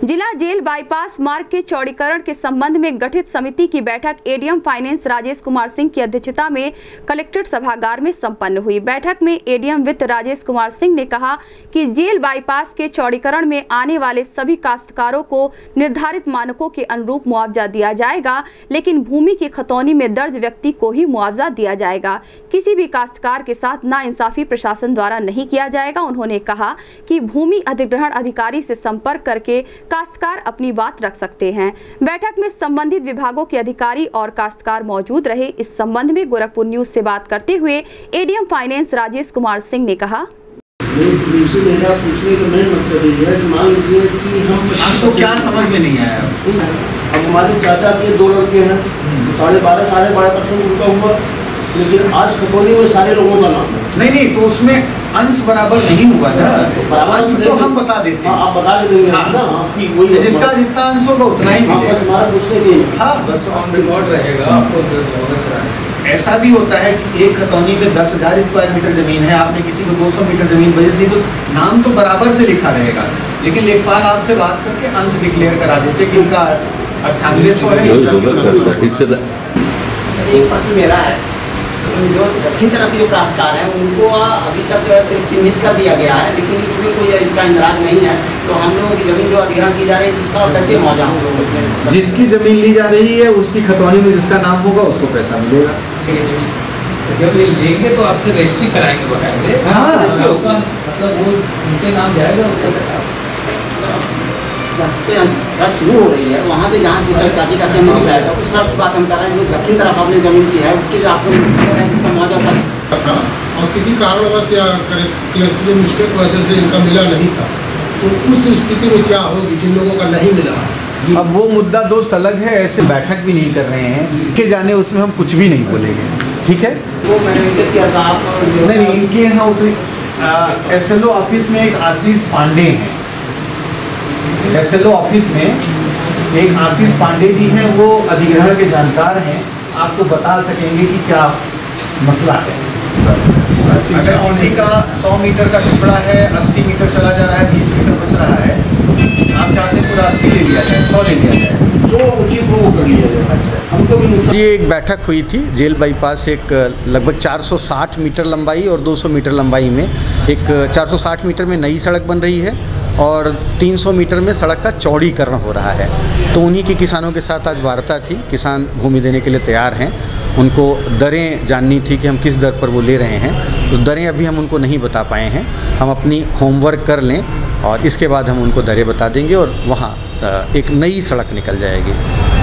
जिला jail bypass मार्ग के चौड़ीकरण के संबंध में गठित समिति की बैठक एडीएम फाइनेंस राजेश कुमार सिंह की अध्यक्षता में कलेक्ट्रेट सभागार में संपन्न हुई। बैठक में एडीएम वित्त राजेश कुमार सिंह ने कहा कि जेल बाईपास के चौड़ीकरण में आने वाले सभी काश्तकारों को निर्धारित मानकों के अनुरूप मुआवजा दिया जाएगा, लेकिन भूमि की खतौनी में दर्ज व्यक्ति को ही मुआवजा दिया जाएगा। किसी भी काश्तकार के साथ नाइंसाफी प्रशासन द्वारा नहीं किया जाएगा। उन्होंने कहा कि भूमि अधिग्रहण अधिकारी से संपर्क करके काश्तकार अपनी बात रख सकते हैं। बैठक में संबंधित विभागों के अधिकारी और काश्तकार मौजूद रहे। इस संबंध में गोरखपुर न्यूज से बात करते हुए एडीएम फाइनेंस राजेश कुमार सिंह ने कहा, पूछने का मेन मकसद ये है कि मान लीजिए कि हमको क्या समझ में नहीं आया। अब हमारे चाचा के 2 लड़के हैं, 12.5% उनका हुआ, लेकिन आज खतौनी में सारे लोगों का नाम है। नहीं तो उसमें अंश बराबर नहीं हुआ ना, अंश तो हम बता देते हैं। आप बता देंगे ना कि वही जिसका जितना अंश होगा उतना ही मिलेगा। हमारा पूछने के बस ऑन रिकॉर्ड रहेगा। आपको ऐसा भी होता है कि एक खतौनी पे 10,000 स्क्वायर मीटर जमीन है, आपने किसी को 200 मीटर जमीन बेच दी तो नाम तो बराबर से लिखा रहेगा, लेकिन लेखपाल आपसे बात करके अंश डिक्लेयर करा देते कि इनका 9800 है। 1% मेरा है। जो दक्षिण तरफ जो काश्तकार हैं उनको अभी तक सिर्फ चिन्हित कर दिया गया है, लेकिन इसमें कोई इसका इंदराज नहीं है। तो हम लोगों की जमीन जो अधिग्रहण की जा रही है उसका कैसे मुआवजा हम लोग उसमें, जिसकी जमीन ली जा रही है उसकी खतौनी में जिसका नाम होगा उसको पैसा मिलेगा। जब ये लेंगे तो आपसे रजिस्ट्री कराएंगे बकायदे। मतलब वो उनके नाम जाएगा, उसका पैसा शुरू हो रही है वहाँ से जहाँ दूसरा जाति का सेम नहीं जाएगा उस तरफ की बात हम कर रहे हैं। जो दक्षिण तरफ अपनी जमीन की है उसकी जो आपको उसका मुआवजा और किसी कारणवश या कलेक्टिव मिस्टेक की वजह से इनका मिला नहीं था, तो उस स्थिति में क्या होगी जिन लोगों का नहीं मिला। अब वो मुद्दा दोस्त अलग है, ऐसे बैठक भी नहीं कर रहे हैं कि जाने उसमें हम कुछ भी नहीं बोलेंगे, ठीक है। वो मैंने किया था आप नहीं इनके यहाँ SLO ऑफिस में एक आशीष पांडे हैं, SLO ऑफिस में एक आशीष पांडे जी हैं, वो अधिग्रहण के जानकार हैं, आपको बता सकेंगे कि क्या मसला है। अगर किसी का 100 मीटर का टुकड़ा है, 80 मीटर चला जा रहा है, 20 मीटर बच रहा है, आप चाहते हैं पूरा 80 ले लिया जाए, 100 ले लिया जाए, जो उचित हो वो कर लिया जाए। अच्छा, हमको भी ये एक बैठक हुई थी जेल बाईपास, एक लगभग 460 मीटर लंबाई और 200 मीटर लंबाई में, एक 460 मीटर में नई सड़क बन रही है और 300 मीटर में सड़क का चौड़ीकरण हो रहा है। तो उन्हीं के किसानों के साथ आज वार्ता थी। किसान भूमि देने के लिए तैयार हैं, उनको दरें जाननी थी कि हम किस दर पर वो ले रहे हैं, तो दरें अभी हम उनको नहीं बता पाए हैं। हम अपनी होमवर्क कर लें और इसके बाद हम उनको दरें बता देंगे और वहाँ एक नई सड़क निकल जाएगी।